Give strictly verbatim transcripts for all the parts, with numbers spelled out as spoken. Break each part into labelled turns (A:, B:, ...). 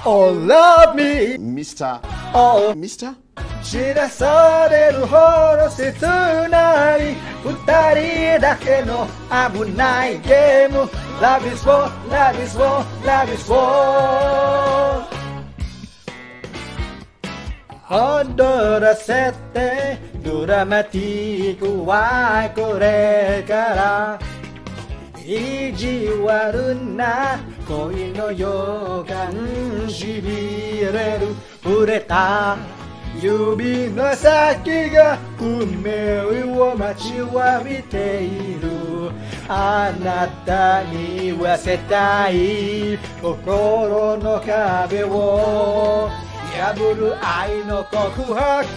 A: Oh love me
B: Mistah
A: Oh
B: Mistah
A: 知らされるほど切ない二人だけの危ないゲーム Love is war, love is war, love is war 踊らせてドラマティックはこれから意地悪な恋の予感しびれる触れた指の先が運命を待ちわびているあなたに言わせたい心の壁を破る愛の告白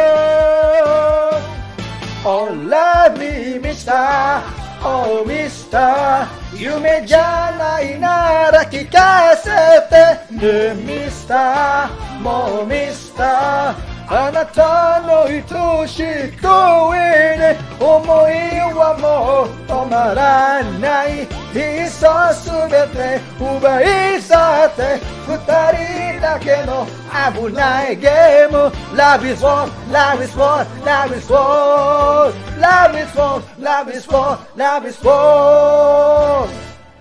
A: Oh love me Mistah Oh Mistah 夢じゃないなら聞かせてね Mistah もう Mistah あなたの愛しい声で思いはもう止まらないいっそすべて奪い去って二人だけの危ないゲーム Love is war, love is war, love is war Love is war, love is war, love is war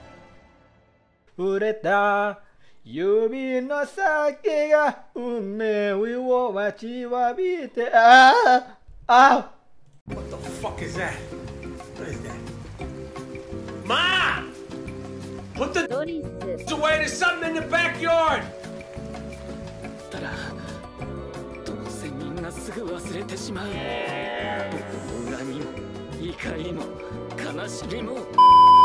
A: 触れた指の先が運命を待ちわびてあああ
C: What the fuck is that? What is that? Ma! Put the away, there's something in the backyard!
D: たらどうせみんなすぐ忘れてしまう恨みも怒りも悲しみも